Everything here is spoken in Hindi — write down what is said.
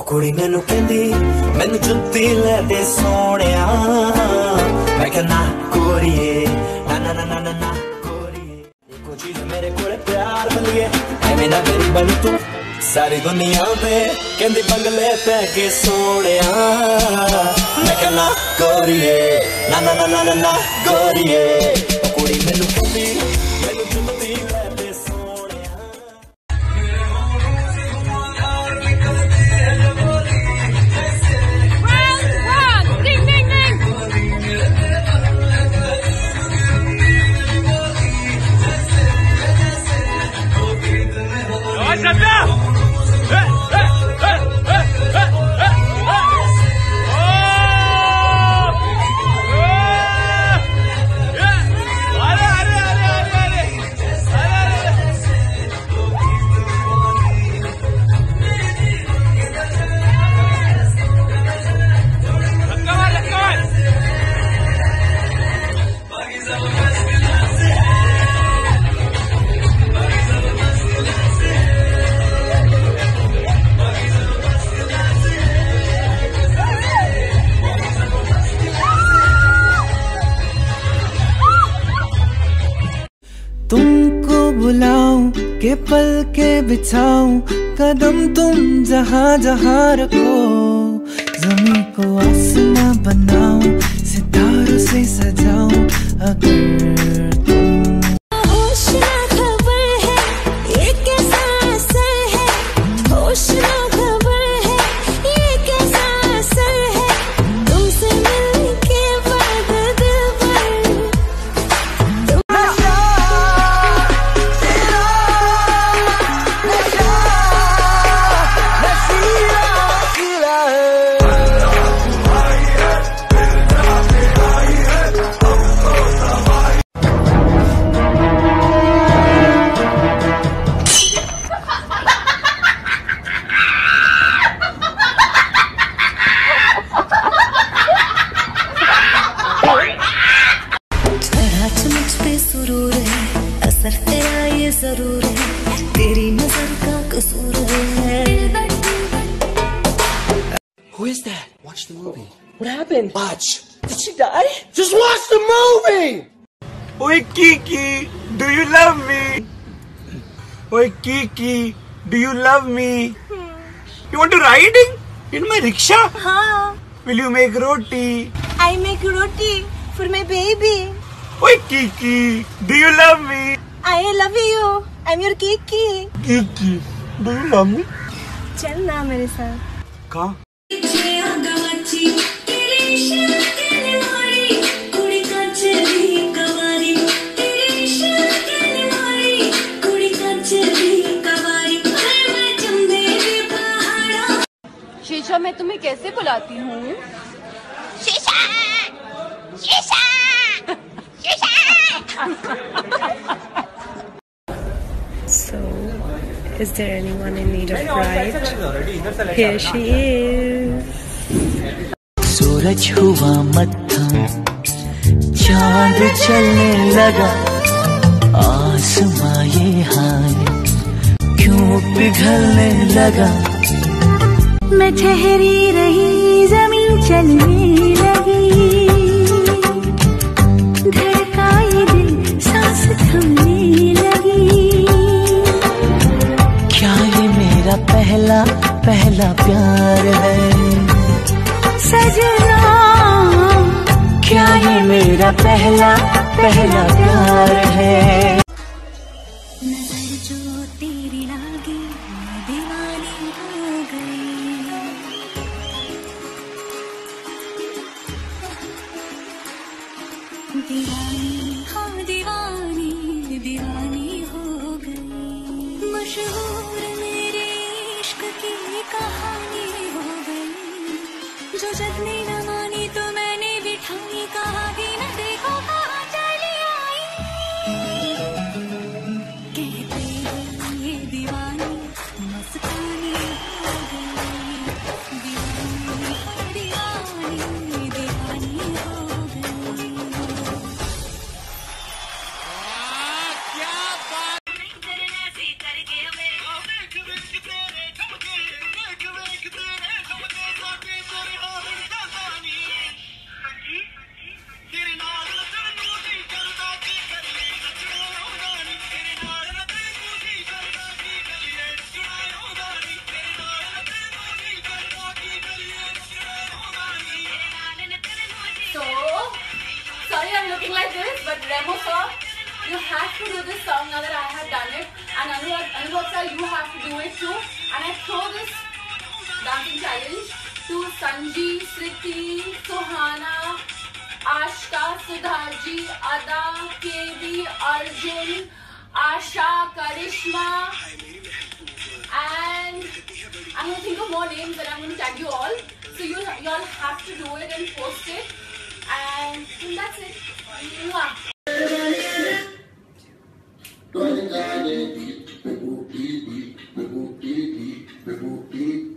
कुड़ी मैनू कहंदी मैनू जुत्ती लै दे सोहणिया, मैं कह ना गोरीए ना ना ना ना ना ना गोरीए, एको चीज मेरे कोले प्यार बलिए एवें ना मेरी बनी तू सारी दुनिया पे कहंदी बंगले पै के सोहणिया, मैं कह ना गोरीए ना ना ना ना ना ना गोरीए, कुड़ी मैनू कहंदी मैनू जुत्ती लै दे सोहणिया। तुमको बुलाऊं के पल के बिछाऊं, कदम तुम जहां जहां रखो, ज़मीं को आसमां बनाऊं, सितारों से सजाऊं, अगर तुम होश ना खबर है ये कैसा असर है, होश ना खबर है ये कैसा असर है, तुमसे मिलने के बाद दिल भर सुरूर है, असर तेरा ये जरूर है, तेरी नजर का कसूर है। Who is that? Watch the movie. What happened? Watch. Did she die? Just watch the movie! Oi Kiki, do you love me? Oi Kiki, do you love me? You want to riding in my rickshaw? हाँ, Will you make roti? I make roti for my baby. Oi Kiki, do you love me? I love you. I'm your Kiki. Kiki, do you love me? चल ना मेरे साथ। कहाँ? शीशा मैं तुम्हें कैसे बुलाती हूँ? शीशा, शीशा, शीशा। So, is there anyone in need of ride? Here she is. सूरज हुआ मत्था, चांद चलने लगा, आसमां ये हाल क्यों पिघलने लगा, मैं ठहरी रही जमीन चलने लगी, धड़का ये दिल सांस थमने लगी, क्या ये मेरा पहला पहला प्यार है सजना, क्या ये मेरा पहला पहला प्यार है। नजर जो तेरी लागी मैं दीवानी हो गई, दीवानी हाँ दीवानी दीवानी हो गई, मशहूर मेरे इश्क की कहानी हो गई, जो जग ने न मानी तो मैंने बिठाई, कहा कि न देखो कहाँ चली आई, कहते हैं ये दीवानी मस्तानी हो गई, दीवानी हाँ दीवानी दीवानी हो गई। क्या बात? करके हमें But Remo sir, you have to do this song now that I have done it, and Anubhav sir, you have to do it too. And I throw this dancing challenge to Sanji, Sriti, Sohana, Ashka, Sudhaji, Ada, KB, Arjun, Asha, Karishma, and I'm going to think of more names and I'm going to tag you all. So you all have to do it and post it, and that's it. Mwah.